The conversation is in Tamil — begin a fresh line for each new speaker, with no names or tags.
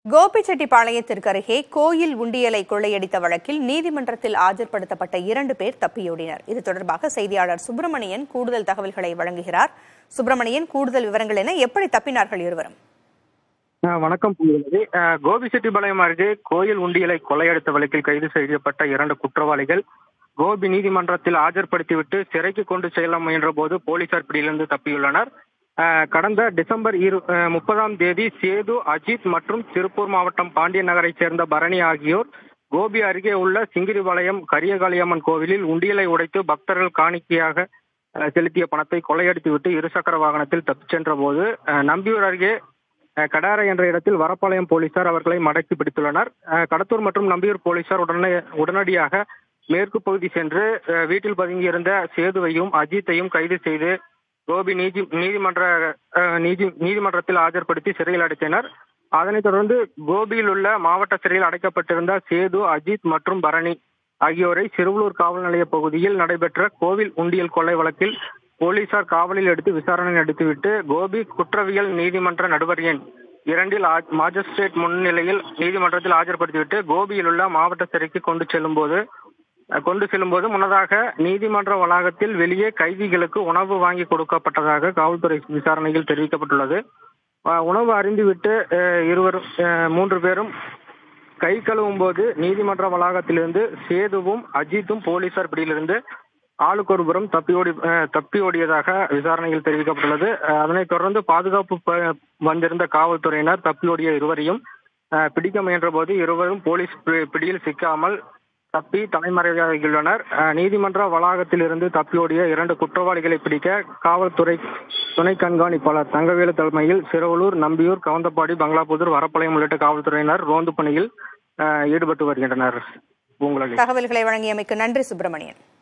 கோபிச்செட்டிப்பாளையத்திற்கு அருகே கோயில் உண்டியலை கொள்ளையடித்த வழக்கில் நீதிமன்றத்தில் ஆஜர்படுத்தப்பட்ட 2 பேர் தப்பியோடினர். இது தொடர்பாக செய்தியாளர் சுப்பிரமணியன் கூடுதல் தகவல்களை வழங்குகிறார். சுப்பிரமணியன், கூடுதல் விவரங்கள் என்ன? எப்படி தப்பினார்கள் இருவரும்?
வணக்கம். கோபிச்செட்டிப்பாளையம் அருகே கோயில் உண்டியலை கொள்ளையடித்த வழக்கில் கைது செய்யப்பட்ட 2 குற்றவாளிகள் கோபி நீதிமன்றத்தில் ஆஜர்படுத்திவிட்டு சிறைக்கு கொண்டு செல்ல முயன்ற போது போலீசார் பிடியிலிருந்து தப்பியுள்ளனர். கடந்த டிசம்பர் 30ஆம் தேதி சேது, அஜித் மற்றும் திருப்பூர் மாவட்டம் பாண்டியன் நகரைச் சேர்ந்த பரணி ஆகியோர் கோபி அருகே உள்ள சிங்கிரிபாளையம் கரியகாளியம்மன் கோவிலில் உண்டியலை உடைத்து பக்தர்கள் காணிக்கையாக செலுத்திய பணத்தை கொள்ளையடித்துவிட்டு இருசக்கர வாகனத்தில் தப்பிச் சென்ற போது நம்பியூர் அருகே கடாரை என்ற இடத்தில் வரப்பாளையம் போலீசார் அவர்களை மடக்கி பிடித்துள்ளனர். கடத்தூர் மற்றும் நம்பியூர் போலீசார் உடனடியாக மேற்கு பகுதி சென்று வீட்டில் பதுங்கியிருந்த சேதுவையும் அஜித்தையும் கைது செய்து கோபி நீதிமன்றத்தில் ஆஜர்படுத்தி சிறையில் அடைத்தனர். அதனைத் தொடர்ந்து கோபியில் உள்ள மாவட்ட சிறையில் அடைக்கப்பட்டிருந்த சேது, அஜித் மற்றும் பரணி ஆகியோரை சிறுவலூர் காவல் நிலைய பகுதியில் நடைபெற்ற கோவில் உண்டியல் கொள்ளை வழக்கில் போலீசார் காவலில் எடுத்து விசாரணை நடத்திவிட்டு கோபி குற்றவியல் நீதிமன்ற நடுவர் எண் 2 மாஜிஸ்ட்ரேட் முன்னிலையில் நீதிமன்றத்தில் ஆஜர்படுத்திவிட்டு கோபியில் உள்ள மாவட்ட சிறைக்கு கொண்டு செல்லும்போது முன்னதாக நீதிமன்ற வளாகத்தில் வெளியே கைதிகளுக்கு உணவு வாங்கி கொடுக்கப்பட்டதாக காவல்துறை விசாரணையில் தெரிவிக்கப்பட்டுள்ளது. உணவு அருந்திவிட்டு 3 பேரும் கை கழுவும் போது நீதிமன்ற வளாகத்திலிருந்து சேதுவும் அஜித்தும் போலீசார் பிடியிலிருந்து ஆளுக்கு ஒரு புறம் தப்பியோடியதாக விசாரணையில் தெரிவிக்கப்பட்டுள்ளது. அதனைத் தொடர்ந்து பாதுகாப்பு வந்திருந்த காவல்துறையினர் தப்பியோடிய இருவரையும் பிடிக்க முயன்ற போது இருவரும் போலீஸ் பிடியில் சிக்காமல் தப்பி தலைமறைவாகியுள்ளனர். நீதிமன்ற வளாகத்தில் இருந்து தப்பியோடிய 2 குற்றவாளிகளை பிடிக்க காவல்துறை துணை கண்காணிப்பாளர் தங்கவேலு தலைமையில் சிறுவலூர், நம்பியூர், கவுந்தப்பாடி, பங்களாபுதூர், வரப்பாளையம் உள்ளிட்ட காவல்துறையினர் ரோந்து பணியில் ஈடுபட்டு வருகின்றனர்.
தகவல்களை வழங்கியமைக்கு நன்றி சுப்பிரமணியன்.